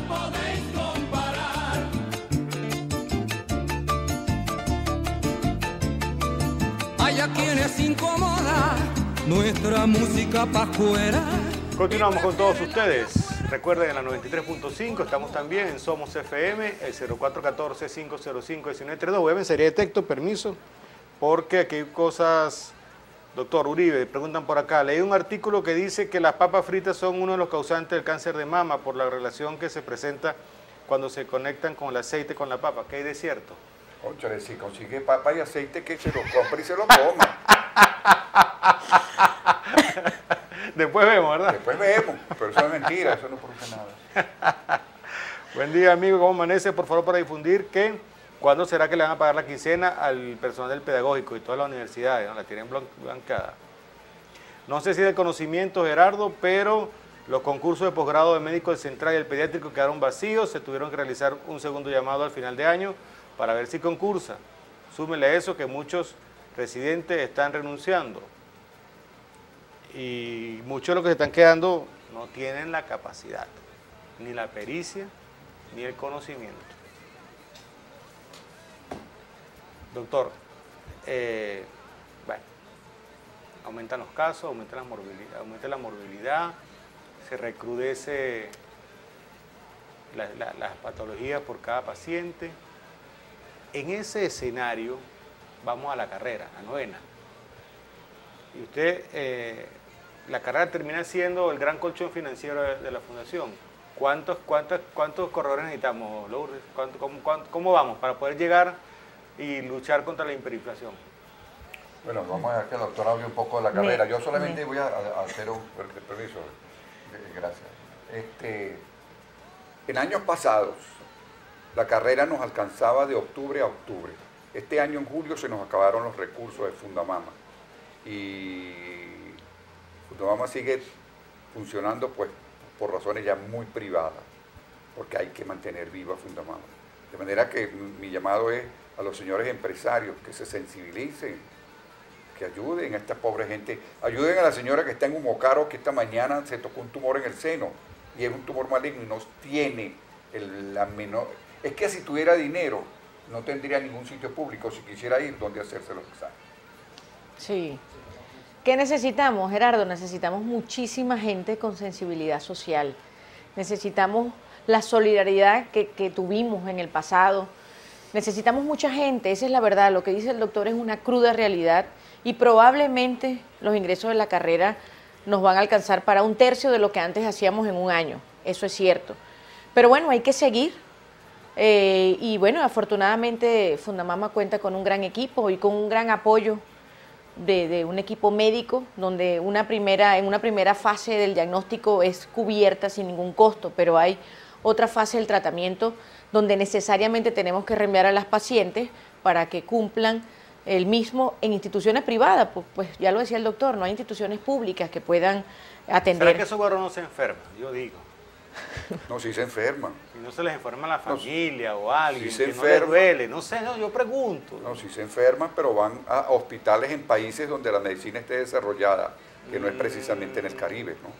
podéis comparar. Hay a quienes incomoda nuestra música pascuera. Continuamos con todos ustedes. Recuerden, en la 93.5 estamos también en Somos FM, el 0414-505-1932. Web en serie de texto, permiso, porque aquí hay cosas. Doctor Uribe, preguntan por acá, leí un artículo que dice que las papas fritas son uno de los causantes del cáncer de mama por la relación que se presenta cuando se conectan con el aceite con la papa. ¿Qué hay de cierto? Cónchale, si consigue papa y aceite, que se lo compre y se lo coma. Después vemos, ¿verdad? Después vemos, pero eso es mentira, eso no produce nada. Buen día, amigo, ¿cómo amanece? Por favor, para difundir que ¿cuándo será que le van a pagar la quincena al personal del pedagógico y todas las universidades? ¿No? La tienen blancada. No sé si del conocimiento, Gerardo, pero los concursos de posgrado de médico del central y el pediátrico quedaron vacíos. Se tuvieron que realizar un segundo llamado al final de año para ver si concursa. Súmele a eso que muchos residentes están renunciando. Y muchos de los que se están quedando no tienen la capacidad, ni la pericia, ni el conocimiento. Doctor, bueno, aumentan los casos, aumenta la morbilidad, se recrudece las patologías por cada paciente. En ese escenario vamos a la carrera, a novena. Y usted, la carrera termina siendo el gran colchón financiero de la fundación. ¿Cuántos corredores necesitamos, Lourdes? ¿Cómo vamos para poder llegar y luchar contra la hiperinflación? Bueno, vamos a dejar que el doctor hable un poco de la carrera. Yo solamente voy a hacer un permiso. Gracias. En años pasados, la carrera nos alcanzaba de octubre a octubre. Este año, en julio, se nos acabaron los recursos de Fundamama. Y Fundamama sigue funcionando, pues, por razones ya muy privadas, porque hay que mantener viva Fundamama. De manera que mi llamado es a los señores empresarios que se sensibilicen, que ayuden a esta pobre gente, ayuden a la señora que está en Humocaro, que esta mañana se tocó un tumor en el seno, y es un tumor maligno y no tiene la menor... Es que si tuviera dinero, no tendría ningún sitio público si quisiera ir donde hacerse los exámenes. Sí. ¿Qué necesitamos, Gerardo? Necesitamos muchísima gente con sensibilidad social. Necesitamos la solidaridad que tuvimos en el pasado. Necesitamos mucha gente, esa es la verdad. Lo que dice el doctor es una cruda realidad y probablemente los ingresos de la carrera nos van a alcanzar para 1/3 de lo que antes hacíamos en un año. Eso es cierto. Pero bueno, hay que seguir. Y bueno, afortunadamente Fundamama cuenta con un gran equipo y con un gran apoyo de un equipo médico, donde en una primera fase del diagnóstico es cubierta sin ningún costo, pero hay otra fase del tratamiento donde necesariamente tenemos que reenviar a las pacientes para que cumplan el mismo en instituciones privadas, pues ya lo decía el doctor, no hay instituciones públicas que puedan atender. ¿Será que esos guarros no se enferman? Yo digo. No, si se enferman. Si no se les enferma a la familia o a alguien, si se que no les duele, no sé, no, yo pregunto. No, si se enferman, pero van a hospitales en países donde la medicina esté desarrollada, que no es precisamente en el Caribe, ¿no?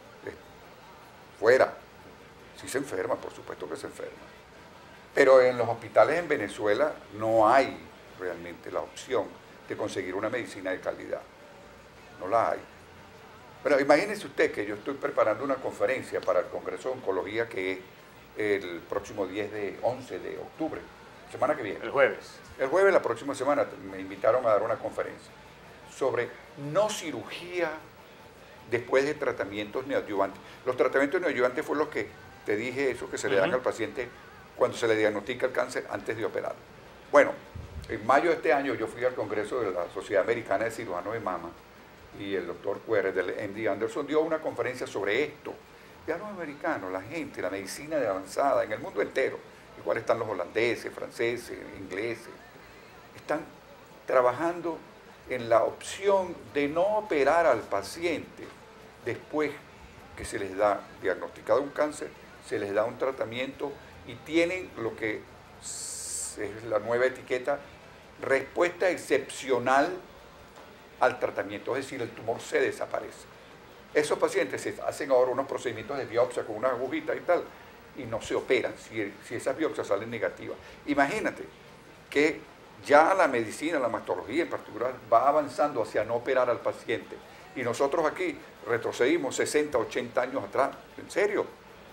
Fuera. Si se enferman, por supuesto que se enferman. Pero en los hospitales en Venezuela no hay realmente la opción de conseguir una medicina de calidad. No la hay. Bueno, imagínese usted que yo estoy preparando una conferencia para el Congreso de Oncología que es el próximo 11 de octubre, semana que viene. El jueves. El jueves, la próxima semana, me invitaron a dar una conferencia sobre no cirugía después de tratamientos neoadyuvantes. Los tratamientos neoadyuvantes fueron los que te dije, eso que se le dan al paciente cuando se le diagnostica el cáncer antes de operar. Bueno, en mayo de este año yo fui al Congreso de la Sociedad Americana de Cirujanos de Mama y el doctor Cueres del MD Anderson dio una conferencia sobre esto. Ya los americanos, la gente, la medicina de avanzada en el mundo entero, igual están los holandeses, franceses, ingleses, están trabajando en la opción de no operar al paciente después que se les da diagnosticado un cáncer, se les da un tratamiento y tienen lo que es la nueva etiqueta, respuesta excepcional al tratamiento, es decir, el tumor se desaparece. Esos pacientes se hacen ahora unos procedimientos de biopsia con unas agujitas y tal, y no se operan si esas biopsias salen negativas. Imagínate que ya la medicina, la mastología en particular, va avanzando hacia no operar al paciente. Y nosotros aquí retrocedimos 60, 80 años atrás. ¿En serio?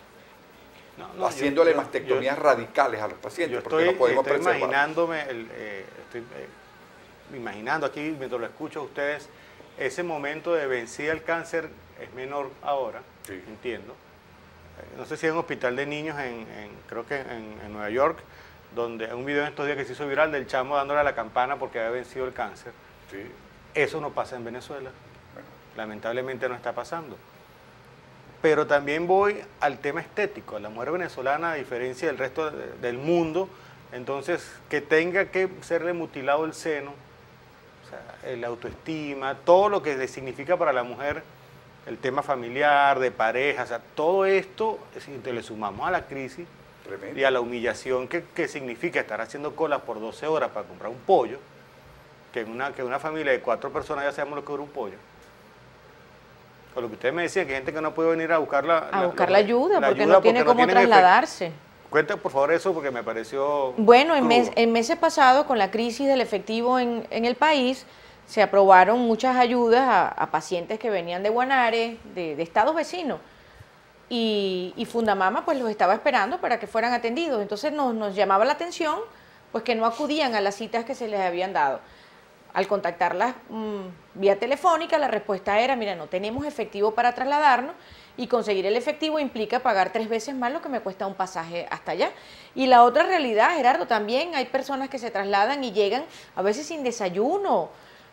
Haciéndole mastectomías radicales a los pacientes porque no podemos preservar. Estoy imaginando aquí, mientras lo escucho a ustedes, ese momento de vencida el cáncer es menor ahora, sí. Entiendo. No sé si hay un hospital de niños creo que en Nueva York, donde hay un video en estos días que se hizo viral del chamo dándole a la campana porque había vencido el cáncer. Sí. Eso no pasa en Venezuela. Bueno. Lamentablemente no está pasando. Pero también voy al tema estético. La mujer venezolana, a diferencia del resto del mundo, entonces, que tenga que serle mutilado el seno, o sea, la autoestima, todo lo que le significa para la mujer, el tema familiar, de pareja, o sea, todo esto, si le sumamos a la crisis tremendo. Y a la humillación que significa estar haciendo colas por 12 horas para comprar un pollo, que en una familia de 4 personas ya sabemos lo que dura un pollo. Con lo que ustedes me decían, que hay gente que no puede venir a buscar la ayuda, porque no tiene cómo trasladarse. Cuenta por favor eso porque me pareció bueno, en meses pasados, con la crisis del efectivo en el país, se aprobaron muchas ayudas a pacientes que venían de Guanare, de estados vecinos, y Fundamama pues los estaba esperando para que fueran atendidos. Entonces nos llamaba la atención pues que no acudían a las citas que se les habían dado. Al contactarlas vía telefónica, la respuesta era, mira, no tenemos efectivo para trasladarnos, y conseguir el efectivo implica pagar 3 veces más lo que me cuesta un pasaje hasta allá. Y la otra realidad, Gerardo, también hay personas que se trasladan y llegan a veces sin desayuno,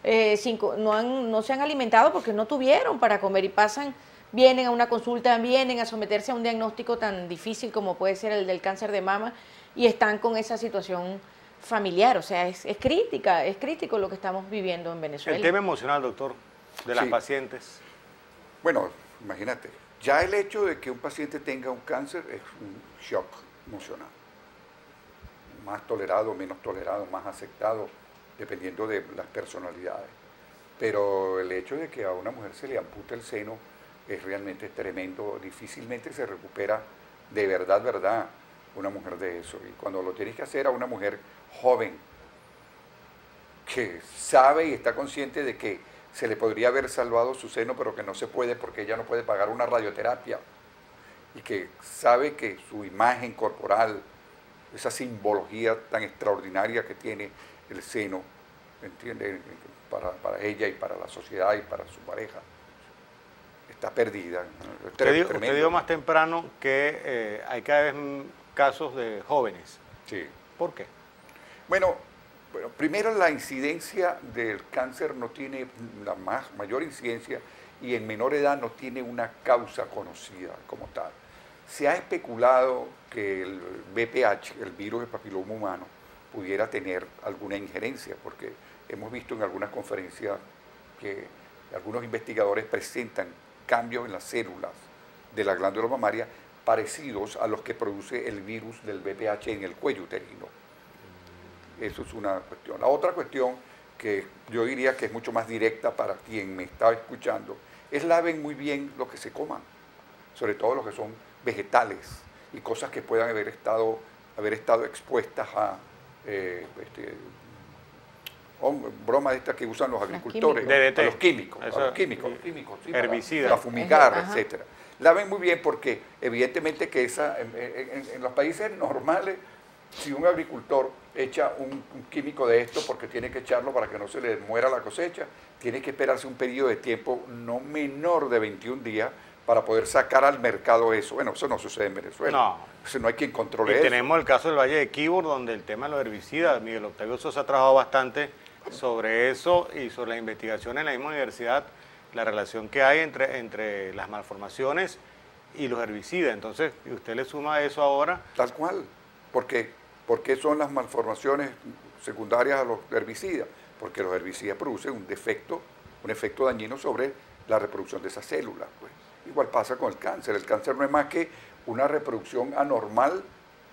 no se han alimentado porque no tuvieron para comer y vienen a una consulta, vienen a someterse a un diagnóstico tan difícil como puede ser el del cáncer de mama y están con esa situación familiar. O sea, es crítico lo que estamos viviendo en Venezuela. El tema emocional, doctor, de las pacientes. Bueno, imagínate, ya el hecho de que un paciente tenga un cáncer es un shock emocional. Más tolerado, menos tolerado, más aceptado, dependiendo de las personalidades. Pero el hecho de que a una mujer se le ampute el seno es realmente tremendo. Difícilmente se recupera de verdad, una mujer de eso. Y cuando lo tienes que hacer a una mujer joven, que sabe y está consciente de que se le podría haber salvado su seno, pero que no se puede porque ella no puede pagar una radioterapia, y que sabe que su imagen corporal, esa simbología tan extraordinaria que tiene el seno, ¿entiende?, para ella y para la sociedad y para su pareja, está perdida. Usted dijo más temprano que hay cada vez casos de jóvenes. Sí. ¿Por qué? Bueno, primero la incidencia del cáncer no tiene la mayor incidencia y en menor edad no tiene una causa conocida como tal. Se ha especulado que el VPH, el virus del papiloma humano, pudiera tener alguna injerencia, porque hemos visto en algunas conferencias que algunos investigadores presentan cambios en las células de la glándula mamaria parecidos a los que produce el virus del VPH en el cuello uterino. Eso es una cuestión. La otra cuestión que yo diría que es mucho más directa para quien me está escuchando es laven muy bien lo que se coman, sobre todo lo que son vegetales y cosas que puedan haber estado expuestas a broma esta que usan los agricultores, a los químicos, sí, herbicidas, para fumigar, etcétera. Laven muy bien porque evidentemente que en los países normales, si un agricultor echa un químico de esto porque tiene que echarlo para que no se le muera la cosecha, tiene que esperarse un periodo de tiempo no menor de 21 días para poder sacar al mercado eso. Bueno, eso no sucede en Venezuela. No. Eso no hay quien controle eso. Tenemos el caso del Valle de Quibor, donde el tema de los herbicidas, Miguel Octavio Sosa ha trabajado bastante sobre eso y sobre la investigación en la misma universidad, la relación que hay entre las malformaciones y los herbicidas. Entonces, usted le suma eso ahora. Tal cual. ¿Por qué son las malformaciones secundarias a los herbicidas? Porque los herbicidas producen un efecto dañino sobre la reproducción de esas células. Pues. Igual pasa con el cáncer. El cáncer no es más que una reproducción anormal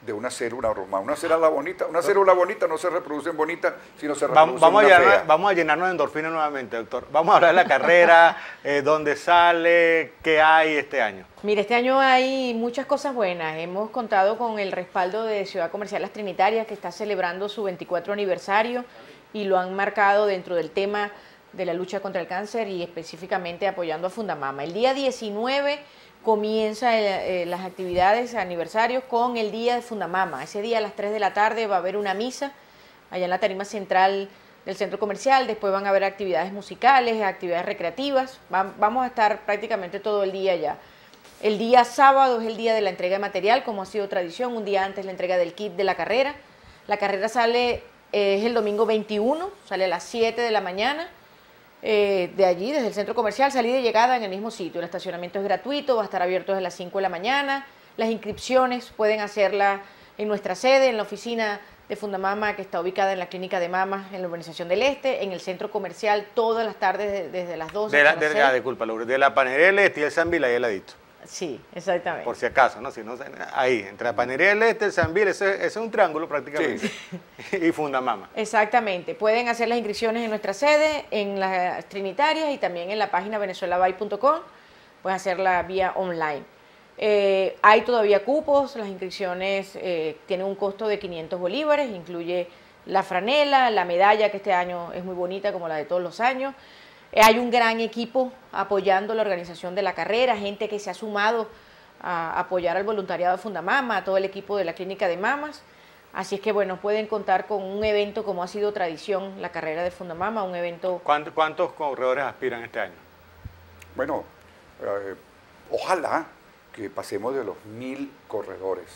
de una célula normal. Una célula bonita no se reproduce en bonita, sino se reproduce en una fea. Vamos a llenarnos de endorfina nuevamente, doctor. Vamos a hablar de la carrera, dónde sale, qué hay este año. Mire, este año hay muchas cosas buenas. Hemos contado con el respaldo de Ciudad Comercial Las Trinitarias, que está celebrando su 24 aniversario y lo han marcado dentro del tema de la lucha contra el cáncer y específicamente apoyando a Fundamama. El día 19 comienza las actividades aniversarios con el día de Fundamama. Ese día a las 3 de la tarde va a haber una misa allá en la tarima central del centro comercial. Después van a haber actividades musicales, actividades recreativas. Vamos a estar prácticamente todo el día allá. El día sábado es el día de la entrega de material, como ha sido tradición, un día antes la entrega del kit de la carrera. La carrera sale, es el domingo 21, sale a las 7 de la mañana. De allí, desde el centro comercial, salida y llegada en el mismo sitio. El estacionamiento es gratuito, va a estar abierto desde las 5 de la mañana. Las inscripciones pueden hacerlas en nuestra sede, en la oficina de Fundamama, que está ubicada en la Clínica de Mamas, en la Urbanización del Este, en el centro comercial, todas las tardes desde las 12. Disculpa, Lourdes, de la Panadería del Este y el Sambil, ahí el ladito. Sí, exactamente. Por si acaso, ¿no? Si no, ahí, entre la Panadería del Este, el Sambil, ese es un triángulo prácticamente. Sí. Y Fundamama. Exactamente. Pueden hacer las inscripciones en nuestra sede, en las Trinitarias y también en la página venezuelabay.com. Pueden hacerla vía online. Hay todavía cupos, las inscripciones tienen un costo de 500 bolívares, incluye la franela, la medalla, que este año es muy bonita como la de todos los años. Hay un gran equipo apoyando la organización de la carrera, gente que se ha sumado a apoyar al voluntariado de Fundamama, a todo el equipo de la Clínica de Mamas. Así es que, bueno, pueden contar con un evento como ha sido tradición, la carrera de Fundamama, un evento... ¿Cuántos corredores aspiran este año? Bueno, ojalá que pasemos de los 1000 corredores.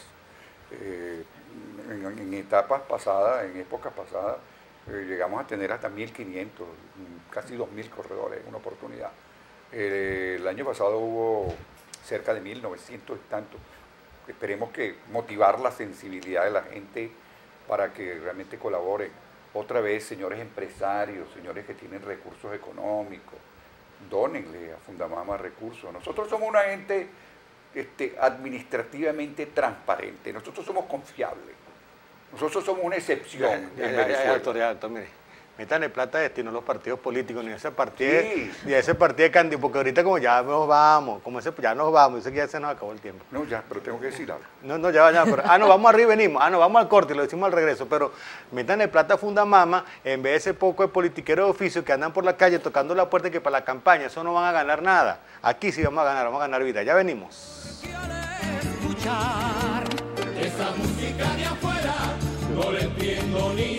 En etapas pasadas, en épocas pasadas, llegamos a tener hasta 1500, casi 2000 corredores en una oportunidad. El año pasado hubo cerca de 1900 y tantos. Esperemos que motivar la sensibilidad de la gente para que realmente colabore. Otra vez, señores empresarios, señores que tienen recursos económicos, dónenle a Fundamama recursos. Nosotros somos una gente administrativamente transparente, nosotros somos confiables. Nosotros somos una excepción en Venezuela. Mire, métanle plata a este y no los partidos políticos, ni a ese partido, ni a ese partido de candidato, porque ahorita como ya nos vamos, ya nos vamos, dice que ya se nos acabó el tiempo. No, ya, pero tengo que decir algo. No, ya, pero, no, vamos arriba y venimos, no, vamos al corte y lo decimos al regreso, pero métanle plata a Fundamama, en vez de ese poco de politiqueros de oficio que andan por la calle tocando la puerta y que para la campaña, eso no van a ganar nada. Aquí sí vamos a ganar vida, ya venimos. Escuchar esa música de afuera, no le entiendo ni